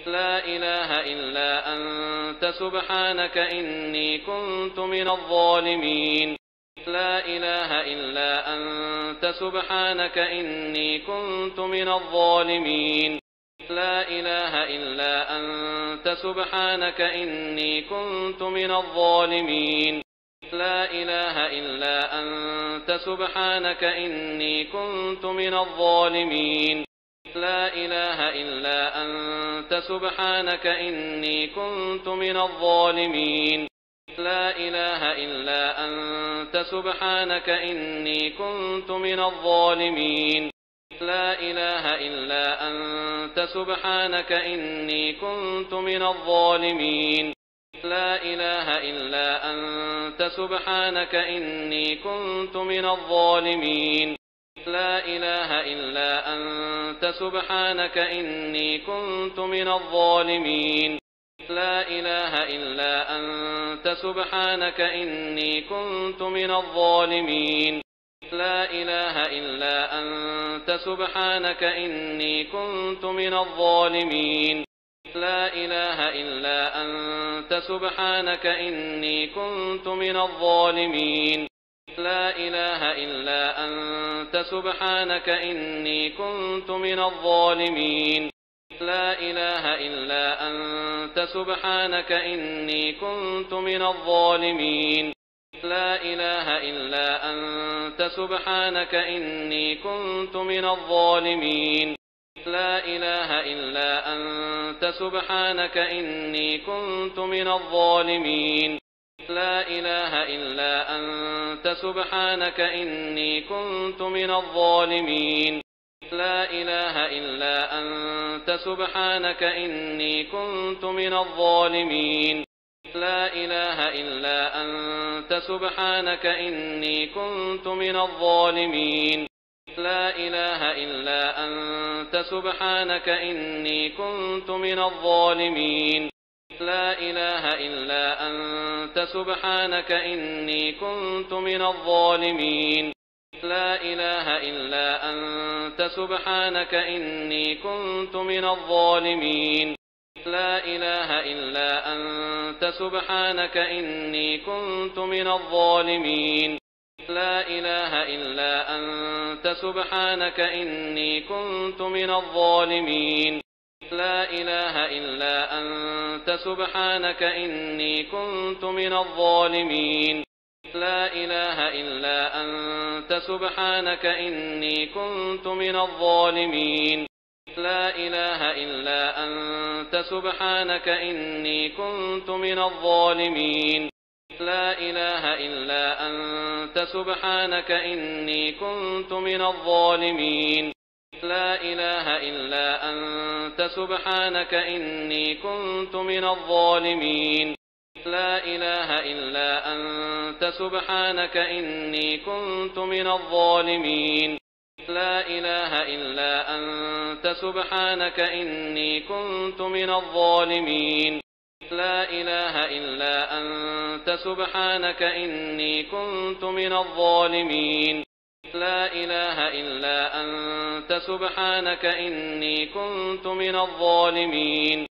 لا إله إلا أنت سبحانك إني كنت من الظالمين. لا إله إلا أنت سبحانك إني كنت من الظالمين. لا إله إلا أنت سبحانك إني كنت من الظالمين. لا إله إلا أنت سبحانك إني كنت من الظالمين. لا إله إلا أنت سبحانك إني كنت من الظالمين. لا إله إلا أنت سبحانك إني كنت من الظالمين. لا إله إلا أنت سبحانك إني كنت من الظالمين. لا إله إلا أنت سبحانك إني كنت من الظالمين. لا إله إلا أنت سبحانك إني كنت من الظالمين. لا إله إلا أنت سبحانك إني كنت من الظالمين. لا إله إلا أنت سبحانك إني كنت من الظالمين. لا إله إلا أنت سبحانك إني كنت من الظالمين. لا إله إلا أنت سبحانك إني كنت من الظالمين. لا إله إلا أنت سبحانك إني كنت من الظالمين. لا إله إلا أنت سبحانك إني كنت من الظالمين. لا إله إلا أنت سبحانك إني كنت من الظالمين. لا إله إلا أنت سبحانك إني كنت من الظالمين. لا إله إلا أنت سبحانك إني كنت من الظالمين. لا إله إلا أنت سبحانك إني كنت من الظالمين. لا إله إلا أنت سبحانك إني كنت من الظالمين. لا إله إلا أنت سبحانك إني كنت من الظالمين. لا إله إلا أنت سبحانك إني كنت من الظالمين. لا إله إلا أنت سبحانك إني كنت من الظالمين. لا إله إلا أنت سبحانك إني كنت من الظالمين. لا إله إلا أنت سبحانك إني كنت من الظالمين. لا إله إلا أنت سبحانك إني كنت من الظالمين. لا إله إلا أنت سبحانك إني كنت من الظالمين. لا إله إلا أنت سبحانك إني كنت من الظالمين. لا إله إلا أنت سبحانك إني كنت من الظالمين. لا إله إلا أنت سبحانك إني كنت من الظالمين. لا إله إلا أنت سبحانك إني كنت من الظالمين. لا إله إلا أنت سبحانك إني كنت من الظالمين. لا إله إلا أنت سبحانك إني كنت من الظالمين.